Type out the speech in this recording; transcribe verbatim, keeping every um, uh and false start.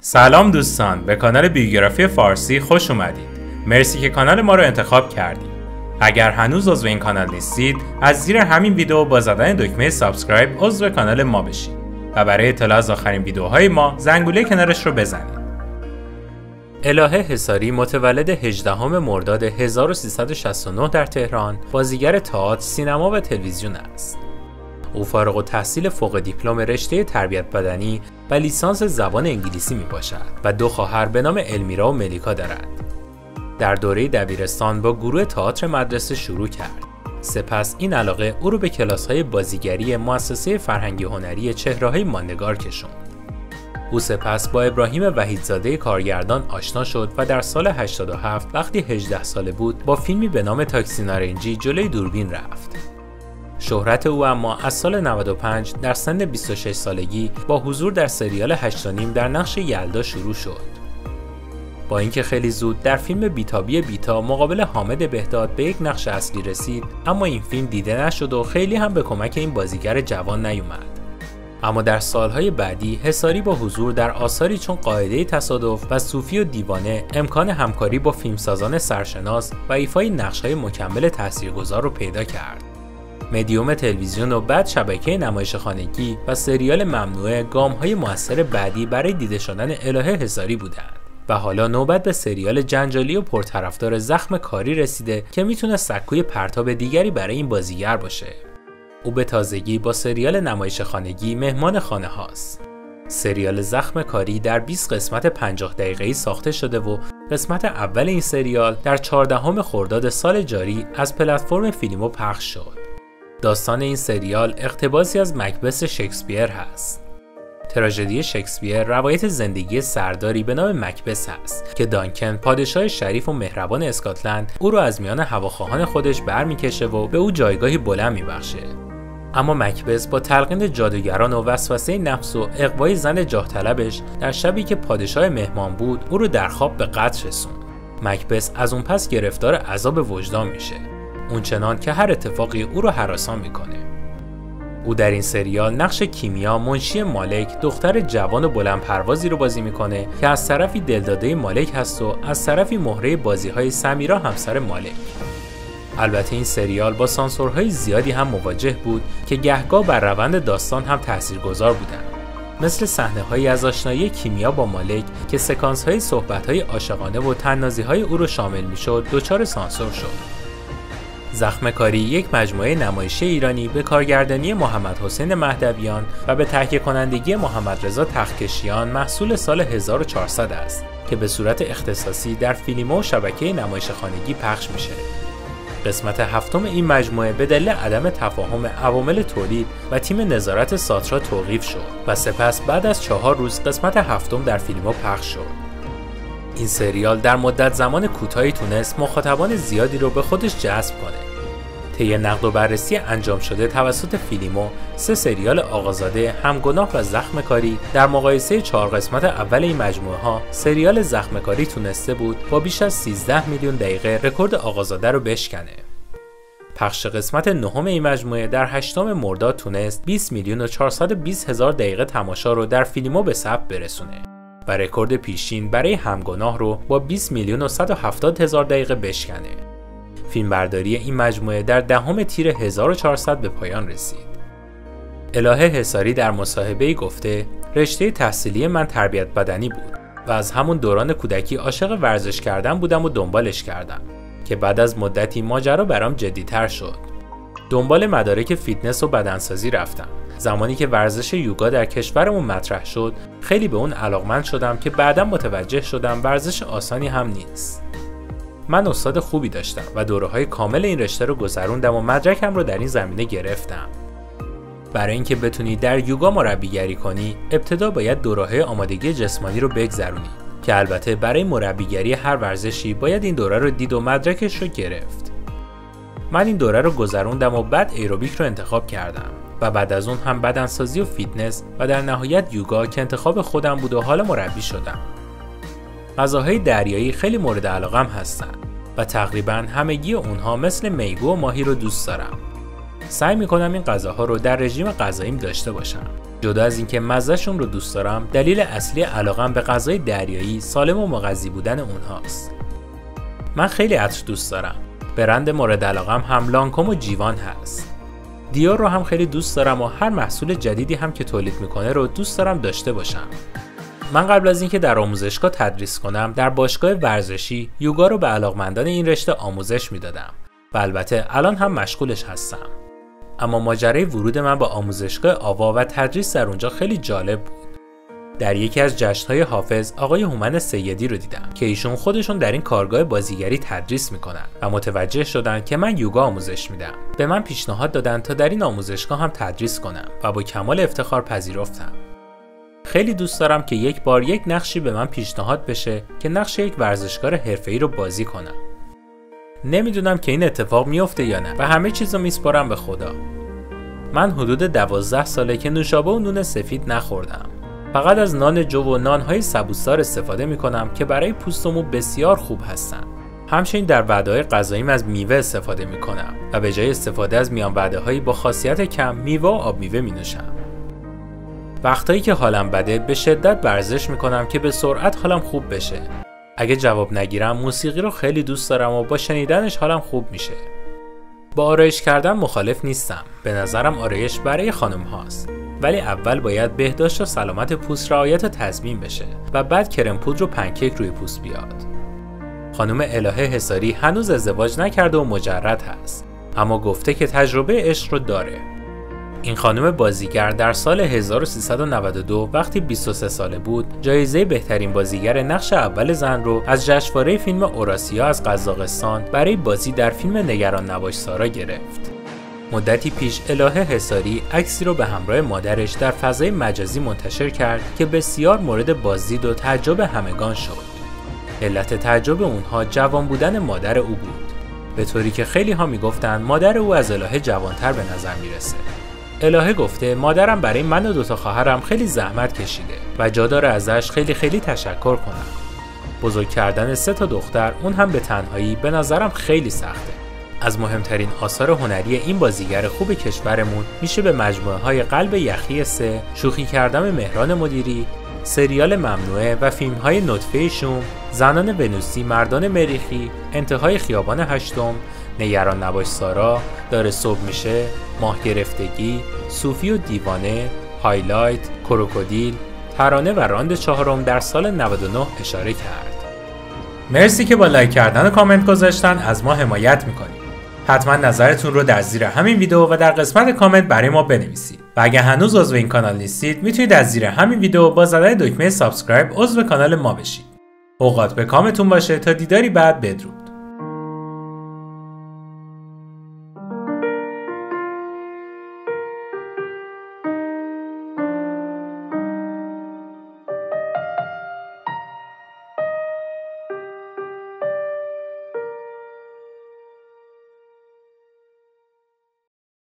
سلام دوستان، به کانال بیوگرافی فارسی خوش اومدید. مرسی که کانال ما رو انتخاب کردید. اگر هنوز عضو این کانال نیستید، از زیر همین ویدیو با زدن دکمه سابسکرایب عضو کانال ما بشید و برای اطلاع از آخرین ویدیوهای ما زنگوله کنارش رو بزنید. الهه حصاری متولد هجدهم مرداد هزار و سیصد و شصت و نه در تهران، بازیگر تئاتر، سینما و تلویزیون است. او فارغ التحصیل فوق دیپلم رشته تربیت بدنی و لیسانس زبان انگلیسی می باشد و دو خواهر به نام المیرا و ملیکا دارد. در دوره دبیرستان با گروه تئاتر مدرسه شروع کرد. سپس این علاقه او را به کلاس‌های بازیگری مؤسسه فرهنگی هنری چهره‌های ماندگار کشاند. او سپس با ابراهیم وحیدزاده کارگردان آشنا شد و در سال هشتاد و هفت وقتی هجده ساله بود با فیلمی به نام تاکسی نارنجی جلوی دوربین رفت. شهرت او اما از سال نود و پنج در سن بیست و شش سالگی با حضور در سریال هشت و نیم در نقش یلدا شروع شد. با اینکه خیلی زود در فیلم بیتابی بیتا مقابل حامد بهداد به یک نقش اصلی رسید، اما این فیلم دیده نشد و خیلی هم به کمک این بازیگر جوان نیومد. اما در سالهای بعدی حصاری با حضور در آثاری چون قاعده تصادف و صوفی و دیوانه امکان همکاری با فیلمسازان سرشناس و ایفای نقش‌های مکمل تاثیرگذار رو پیدا کرد. مدیوم تلویزیون و بعد شبکه نمایش خانگی و سریال ممنوعه گام‌های موثر بعدی برای دیده شدن الهه حصاری بودند و حالا نوبت به سریال جنجالی و پرطرفدار زخم کاری رسیده که میتونه سکوی پرتاب دیگری برای این بازیگر باشه. او به تازگی با سریال نمایش خانگی مهمان خانه هاست. سریال زخم کاری در بیست قسمت پنجاه دقیقه‌ای ساخته شده و قسمت اول این سریال در چهاردهم خرداد سال جاری از پلتفرم فیلمو پخش شد. داستان این سریال اقتباسی از مکبث شکسپیر هست. تراژدی شکسپیر روایت زندگی سرداری به نام مکبث است که دانکن، پادشاه شریف و مهربان اسکاتلند، او را از میان هواخواهان خودش برمیکشه و به او جایگاهی بلند میبخشه. اما مکبث با تلقین جادوگران و وسوسه نفس و اغوای زن جاه طلبش در شبی که پادشاه مهمان بود، او را در خواب به قتل رسوند. مکبث از اون پس گرفتار عذاب وجدان میشه، اونچنان که هر اتفاقی او رو هراسان میکنه. او در این سریال نقش کیمیا، منشی مالک، دختر جوان و بلند پروازی رو بازی میکنه که از طرفی دلداده مالک هست و از طرفی مهره بازی‌های سمیرا همسر مالک. البته این سریال با سانسورهای زیادی هم مواجه بود که گهگاه بر روند داستان هم تاثیرگذار بودند. مثل صحنه‌هایی از آشنایی کیمیا با مالک که سکانس‌های صحبت‌های عاشقانه و طنازی‌های او رو شامل میشد، دچار سانسور شد. زخم کاری یک مجموعه نمایشی ایرانی به کارگردانی محمد حسین مهدویان و به تهیه کنندگی محمد رضا تختکشیان محصول سال هزار و چهارصد است که به صورت اختصاصی در فیلمو و شبکه نمایش خانگی پخش میشه. قسمت هفتم این مجموعه به دلیل عدم تفاهم عوامل تولید و تیم نظارت ساترا توقیف شد و سپس بعد از چهار روز قسمت هفتم در فیلمو پخش شد. این سریال در مدت زمان کوتاهی تونست مخاطبان زیادی رو به خودش جذب کنه. طی نقد و بررسی انجام شده توسط فیلمو، سه سریال آقازاده، همگناه و زخم کاری در مقایسه چهار قسمت اول این مجموعه ها، سریال زخم کاری تونسته بود با بیش از سیزده میلیون دقیقه رکورد آقازاده رو بشکنه. پخش قسمت نهم این مجموعه در هشتم مرداد تونست بیست میلیون و چهارصد و بیست هزار دقیقه تماشا رو در فیلمو به ثبت برسونه و رکورد پیشین برای همگناه رو با بیست میلیون و صد و هفتاد هزار دقیقه بشکنه. فیلمبرداری این مجموعه در دهم تیر هزار و چهارصد به پایان رسید. الهه حصاری در مصاحبه‌ای گفته: رشته تحصیلی من تربیت بدنی بود و از همون دوران کودکی عاشق ورزش کردن بودم و دنبالش کردم که بعد از مدتی ماجرا برام جدی‌تر شد. دنبال مدارک فیتنس و بدنسازی رفتم. زمانی که ورزش یوگا در کشورمون مطرح شد، خیلی به اون علاقمند شدم که بعداً متوجه شدم ورزش آسانی هم نیست. من استاد خوبی داشتم و دوره‌های کامل این رشته رو گذروندم و مدرکم رو در این زمینه گرفتم. برای اینکه بتونی در یوگا مربیگری کنی، ابتدا باید دوره‌های آمادگی جسمانی رو بگذرونی که البته برای مربیگری هر ورزشی باید این دوره رو دید و مدرکش رو گرفت. من این دوره رو گذروندم و بعد ایروبیک رو انتخاب کردم و بعد از اون هم بدنسازی و فیتنس و در نهایت یوگا که انتخاب خودم بود و حالا مربی شدم. غذاهای دریایی خیلی مورد علاقم هستن و تقریبا همگی اونها مثل میگو و ماهی رو دوست دارم. سعی میکنم این غذاها رو در رژیم غذاییم داشته باشم. جدا از اینکه مزهشون رو دوست دارم، دلیل اصلی علاقم به غذای دریایی سالم و مغذی بودن اونهاست. من خیلی عطر دوست دارم. برند مورد علاقم هم لانکوم و جیوان هست. دیور رو هم خیلی دوست دارم و هر محصول جدیدی هم که تولید میکنه رو دوست دارم داشته باشم. من قبل از اینکه در آموزشگاه تدریس کنم، در باشگاه ورزشی یوگا رو به علاقمندان این رشته آموزش میدادم و البته الان هم مشغولش هستم. اما ماجرای ورود من به آموزشگاه آوا و تدریس در اونجا خیلی جالب بود. در یکی از جشن‌های حافظ آقای هومن سیدی رو دیدم که ایشون خودشون در این کارگاه بازیگری تدریس میکنن و متوجه شدن که من یوگا آموزش میدم. به من پیشنهاد دادن تا در این آموزشگاه هم تدریس کنم و با کمال افتخار پذیرفتم. خیلی دوست دارم که یک بار یک نقشی به من پیشنهاد بشه که نقش یک ورزشکار حرفه‌ای رو بازی کنم. نمیدونم که این اتفاق میفته یا نه و همه چیزو میسپارم به خدا. من حدود دوازده ساله که نوشابه و نون سفید نخوردم. فقط از نان جو و نانهای سبوسدار استفاده میکنم که برای پوست و مو بسیار خوب هستن. همچنین در وعده‌های غذاییم از میوه استفاده میکنم و به جای استفاده از میان وعده‌هایی با خاصیت کم، میوه و آب میوه مینوشم. وقتایی که حالم بده به شدت ورزش میکنم که به سرعت حالم خوب بشه. اگه جواب نگیرم موسیقی رو خیلی دوست دارم و با شنیدنش حالم خوب میشه. با آرایش کردن مخالف نیستم. به نظرم آرایش برای خانم هاست. ولی اول باید بهداشت و سلامت پوست رعایت و تضمین بشه و بعد کرم پودر و پنکیک روی پوست بیاد. خانم الهه حصاری هنوز ازدواج نکرده و مجرد هست، اما گفته که تجربه عشق رو داره. این خانم بازیگر در سال هزار و سیصد و نود و دو وقتی بیست و سه ساله بود، جایزه بهترین بازیگر نقش اول زن رو از جشنواره فیلم اوراسیا از قزاقستان برای بازی در فیلم نگران نباش سارا گرفت. مدتی پیش الهه حصاری عکسی رو به همراه مادرش در فضای مجازی منتشر کرد که بسیار مورد بازدید و تعجب همگان شد. علت تعجب اونها جوان بودن مادر او بود، به طوری که خیلی ها میگفتن مادر او از الهه جوانتر به نظر میرسه. الهه گفته مادرم برای من و دوتا خواهرم خیلی زحمت کشیده و جا داره ازش خیلی خیلی تشکر کنم. بزرگ کردن سه تا دختر، اون هم به تنهایی، به نظرم خیلی سخته. از مهمترین آثار هنری این بازیگر خوب کشورمون میشه به مجموعه های قلب یخی سه، شوخی کردم مهران مدیری، سریال ممنوعه و فیلم های نطفه شوم، زنان ونوسی، مردان مریخی، انتهای خیابان هشتم، نگران نباش سارا، داره صبح میشه، ماه گرفتگی، صوفی و دیوانه، هایلایت، کروکودیل، ترانه و راند چهارم در سال نود و نه اشاره کرد. مرسی که با لایک کردن و کامنت گذاشتن از ما حمایت میکنید. حتما نظرتون رو در زیر همین ویدیو و در قسمت کامنت برای ما بنویسید. و اگه هنوز عضو این کانال نیستید، میتونید از زیر همین ویدیو با زدن دکمه سابسکرایب عضو کانال ما بشید. اوقات به کامتون باشه. تا دیداری بعد، بدرود.